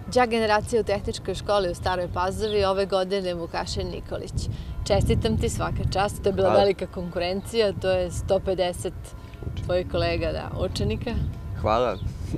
Đak generacije u tehničkoj školi u Staroj Pazovi ove godine Vukašin Nikolić. Čestitam ti, svaka čast, to je bila velika konkurencija, to je 150 tvojih kolega, učenika. Hvala.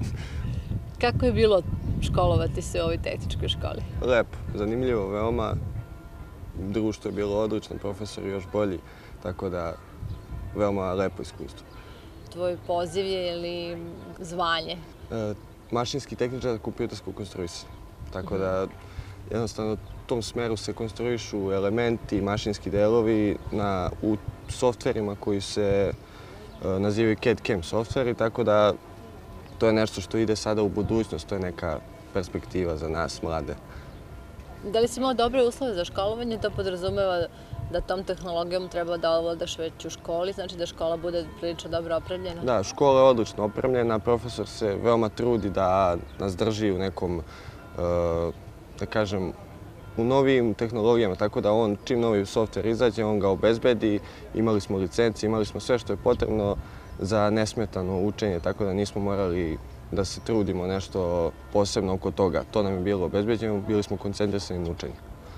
Kako je bilo školovati se u ovoj tehničkoj školi? Lepo, zanimljivo, veoma. Društvo je bilo odlično, profesori još bolji, tako da veoma lepo iskustvo. Tvoj poziv je ili zvanje? Mašinski tehničar kompjuterskog konstruisanja. Tako da jednostavno u tom smeru se konstruišu elementi, mašinski delovi u softverima koji se nazivaju CAD/CAM softveri, tako da to je nešto što ide sada u budućnost, to je neka perspektiva za nas, mlade. Da li si imao dobre uslove za školovanje? To podrazumeva da tom tehnologijom treba da ovladaš već u školi, znači da škola bude prilično dobro opremljena? Da, škola je odlično opremljena, profesor se veoma trudi da nas drži u nekom, da kažem, u novijim tehnologijama, tako da on čim novi softver izađe, on ga obezbedi, imali smo licence, imali smo sve što je potrebno za nesmetano učenje, tako da nismo morali da se trudimo nešto posebno oko toga. To nam je bilo obezbeđeno, bili smo koncentrisani na učenje.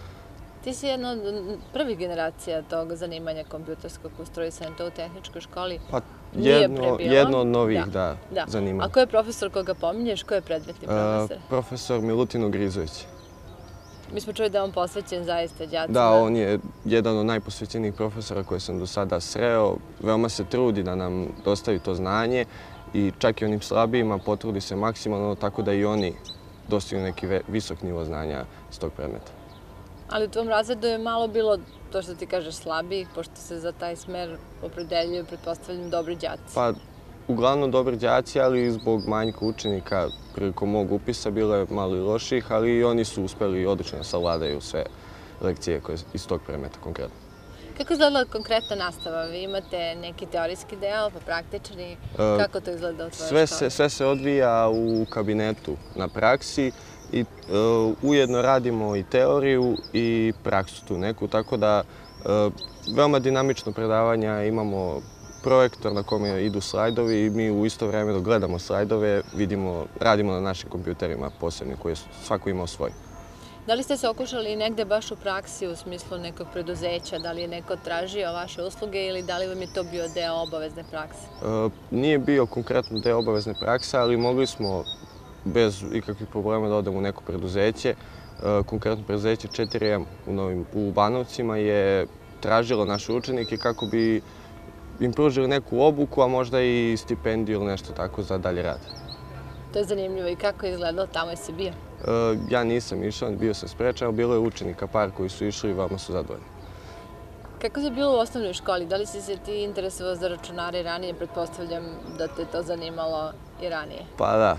Ti si jedna od prvih generacija tog zanimanja kompjuterskog konstruisanja, to u tehničkoj školi nije prebilo. Jedno od novih, da, zanimanja. A ko je profesor koga pominješ, ko je predmetni profesor? Profesor Milutin Ugrizović. Mi smo čuli da je on posvećen zaista đacima. Da, on je jedan od najposvećenijih profesora koje sam do sada sreo. Veoma se trudi da nam dostavi to znanje i čak i onim slabijima potrudi se maksimalno, tako da i oni dostignu neki visok nivo znanja iz tog predmeta. Ali u tvom razredu je malo bilo, to što ti kažeš, slabijih, pošto se za taj smer opredeljuju, pretpostavljam, dobri đaci. Pa, uglavnom dobri đaci, ali zbog manjka učenika prilikom mog upisa bilo je malo i loših, ali i oni su uspeli odlično da savladaju sve lekcije iz tog predmeta konkretno. Kako izgleda konkretna nastava? Vi imate neki teorijski deo, pa praktični? Kako to izgleda u tvojoj školi? Sve se odvija u kabinetu na praksi i ujedno radimo i teoriju i praksu tu neku, tako da veoma dinamično predavanja, imamo projektor na kome idu slajdovi i mi u isto vreme dok gledamo slajdove radimo na našim kompjuterima posebni koji svako imao svoj. Da li ste se okušali negde baš u praksi u smislu nekog preduzeća? Da li je neko tražio vaše usluge ili da li vam je to bio deo obavezne prakse? Nije bio konkretno deo obavezne prakse, ali mogli smo bez ikakvih problema da odemo u neko preduzeće. Konkretno preduzeće 4M u Banovcima je tražilo naše učenike kako bi im pružili neku obuku, a možda i stipendiju ili nešto tako za dalje rad. To je zanimljivo. I kako je izgledalo? Tamo jesi bio? Ja nisam išao, bio sam sprečan, ali bilo je učenika par koji su išli i veoma su zadovoljni. Kako je bilo u osnovnoj školi? Da li si se ti interesovao za računare i ranije? Pretpostavljam da te to zanimalo i ranije. Pa da.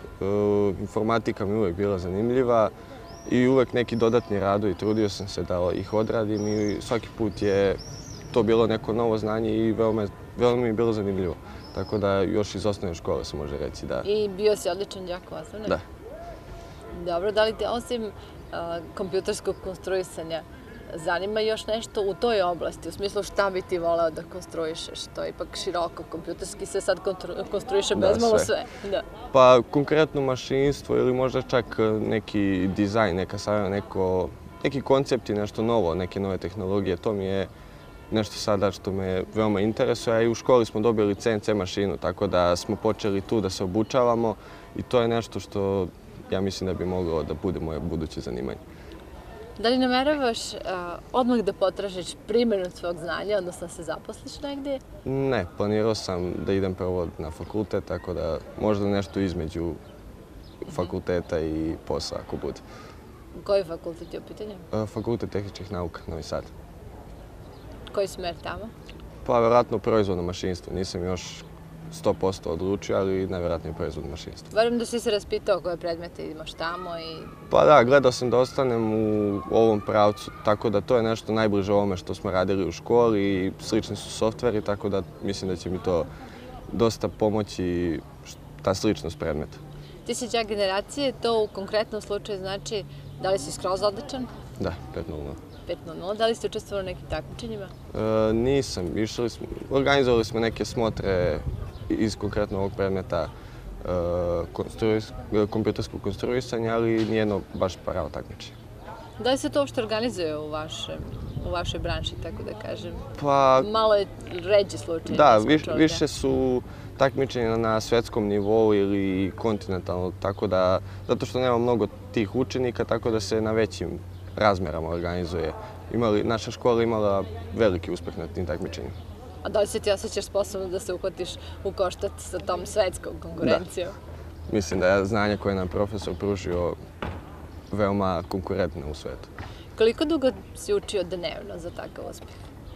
Informatika mi uvek bila zanimljiva i uvek neki dodatni radovi. Trudio sam se da ih odradim i svaki put je to bilo neko novo znanje i veoma mi je bilo zanimljivo. Tako da još iz osnovne škole se može reći da... I bio si odličan đak u osnovnoj? Da. Dobro, da li te osim kompjuterskog konstruisanja zanima još nešto u toj oblasti? U smislu šta bi ti voleo da konstruišeš? To je ipak široko, kompjuterski se sad konstruiše bezmalo sve. Pa konkretno mašinstvo ili možda čak neki dizajn, neki koncepti, nešto novo, neke nove tehnologije. To mi je nešto sada što me veoma interesuje, a i u školi smo dobili CNC mašinu, tako da smo počeli tu da se obučavamo i to je nešto što ja mislim da bi moglo da bude moje buduće zanimanje. Da li nameravaš odmah da potražiš primjenu svog znanja, odnosno se zaposliš negdje? Ne, planirao sam da idem prvo na fakultet, tako da možda nešto između fakulteta i posla ako bude. Koji fakultet je u pitanju? Fakultet tehničkih nauka, Novi Sad. Koji smer tamo? Pa, verovatno proizvodno mašinstvo. Nisam još 100% odlučio, ali najverovatnije je proizvodno mašinstvo. Verujem da si se raspitao koje predmete imaš tamo i... Pa da, gledao sam da ostanem u ovom pravcu, tako da to je nešto najbliže ovome što smo radili u školi i slični su softveri, tako da mislim da će mi to dosta pomoći, ta sličnost predmeta. Ti si đak generacije, to u konkretnom slučaju znači da li si skroz odličan? Da, 5:00. 5:00. Da li ste učestvovali u nekim takmičenjima? Nisam. Organizovali smo neke smotre iz konkretno ovog predmeta kompjutersko konstruisanje, ali nijedno baš pravo takmičenje. Da li se to uopšte organizuje u vašoj branši, tako da kažem? Pa, Malo je ređi slučaj. da, više su takmičenja na svetskom nivou ili kontinentalno, tako da, zato što nema mnogo tih učenika, tako da se na većim razmerama organizuje. Naša škola imala veliki uspeh na tim takmičenjima. A da li se ti osjećaš sposobno da se uhvatiš u koštac sa tom svetskom konkurencijom? Da. Mislim da je znanje koje nam profesor pružio veoma konkurentno u svetu. Koliko dugo si učio dnevno za takav uspeh?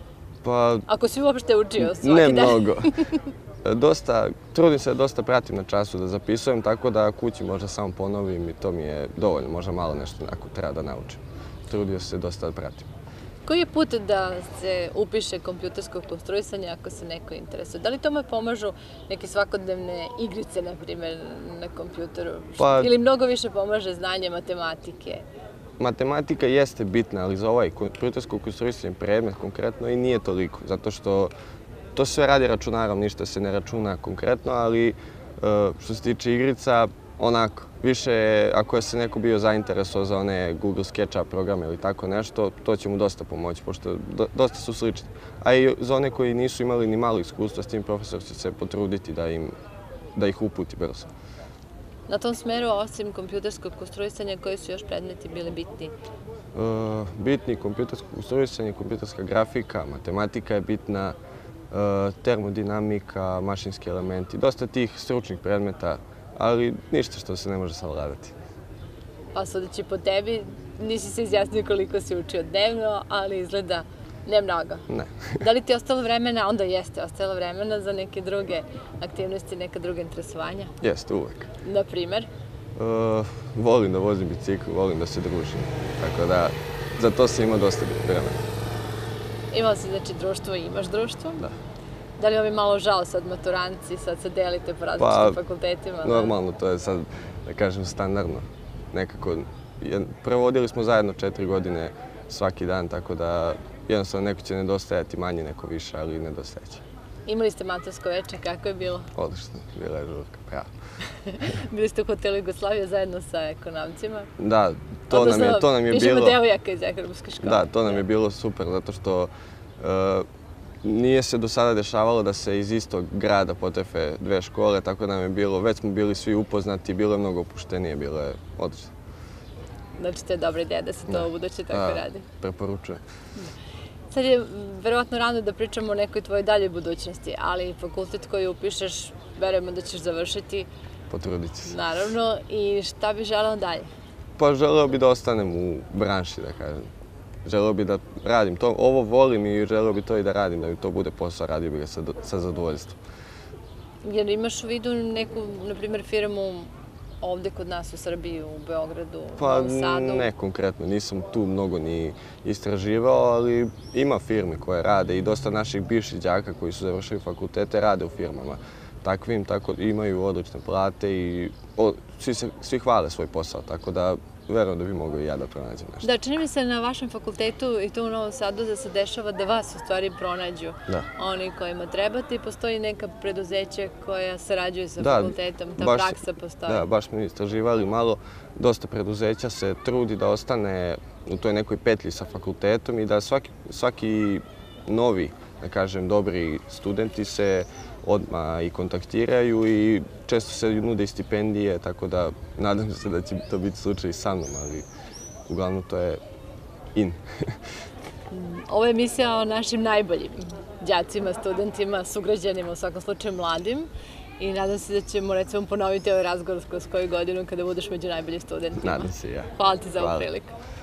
Pa, Ako si uopšte učio svaki dan? ne mnogo. Trudim se da dosta pratim na času, da zapisujem, tako da kući možda samo ponovim i to mi je dovoljno, možda malo nešto ako treba da naučim. Trudio se dosta da pratim. Koji je put da se upiše kompjutersko konstruisanje ako se neko interesuje? Da li tome pomažu neke svakodnevne igrice, na primjer, na kompjuteru? Pa, ili mnogo više pomaže znanje matematike? Matematika jeste bitna, ali za ovaj kompjutersko konstruisanje predmet konkretno i nije toliko, zato što to sve radi računarom, ništa se ne računa konkretno, ali što se tiče igrica, onako, više ako je se neko bio zainteresovao za one Google SketchUp programe ili tako nešto, to će mu dosta pomoći, pošto dosta su slični. A i za one koji nisu imali ni malo iskustva s tim, profesor će se potruditi da ih uputi brzo. Na tom smeru, osim kompjuterskog konstruisanja, koji su još predmeti bili bitni? Bitni kompjutersko konstruisanje, kompjuterska grafika, matematika je bitna, termodinamika, mašinski elementi, dosta tih stručnih predmeta, ali ništa što se ne može savladati. Pa sudeći po tebi, nisi se izjasnio koliko si učio dnevno, ali izgleda ne mnogo. Ne. Da li ti je ostalo vremena, onda jeste ostalo vremena za neke druge aktivnosti, neka druga interesovanja? Jeste, uvek. Na primer? Volim da vozim bicikl, volim da se družim, tako da za to sam imao dosta vremena. Imao si znači društvo i imaš društvo? Da. Da li vam je malo žao sad maturanci, sad se delite po različitim fakultetima? Normalno, to je sad, da kažem, standardno. Nekako, provodili smo zajedno 4 godine svaki dan, tako da jednostavno neko će nedostajati manje, neko više, ali nedostajeće. Imali ste matursko veče, kako je bilo? Odlično, bila je žurka, pravo. Bili ste u hotelu Jugoslavije zajedno sa ekonomcima? Da, to nam je bilo... Pišemo devojaka iz ekonomske škole. Da, to nam je bilo super, zato što nije se do sada dešavalo da se iz istog grada potefe dve škole, tako da nam je bilo, već smo bili svi upoznati, bilo je mnogo opuštenije, bilo je odlično. Znači, to je dobra ideja da se to u buduće tako radi. Preporučujem. Sad je verovatno rano da pričamo o nekoj tvojoj daljoj budućnosti, ali fakultet koji upišeš, verujemo da ćeš završiti. Potrudit ću se. Naravno, i šta bi želeo dalje? Pa želeo bi da ostanem u branši, da kažem. Želeo bi da radim to, ovo volim i želeo bi to i da radim, da mi to bude posao, radio bi ga sa zadovoljstvom. Jer imaš u vidu neku, na primjer, firmu ovde kod nas u Srbiji, u Beogradu, u Novom Sadu? Pa ne konkretno, nisam tu mnogo ni istraživao, ali ima firme koje rade i dosta naših bivših đaka koji su završili fakultete rade u firmama takvim, tako imaju odlične plate i svi hvale svoj posao, tako da verujem da bi mogao i ja da pronađem nešto. Da, čini mi se na vašem fakultetu i tu u Novom Sadu da se dešava da vas u stvari pronađu oni kojima trebate i postoji neka preduzeće koja sarađuje sa fakultetom, ta praksa postoji. Da, baš smo istraživali malo, dosta preduzeća se trudi da ostane u toj nekoj petlji sa fakultetom i da svaki novi, da kažem, dobri studenti se odmah i kontaktiraju i često se nude i stipendije, tako da nadam se da će to biti slučaj i sa mnom, ali uglavnom to je in. Ovo je emisija o našim najboljim đacima, studentima, sugrađanima, u svakom slučaju mladim. I nadam se da ćemo, recimo, ponoviti ovaj razgovor kroz koju godinu kada budeš među najboljim studentima. Nadam se i ja. Hvala ti za ovu priliku.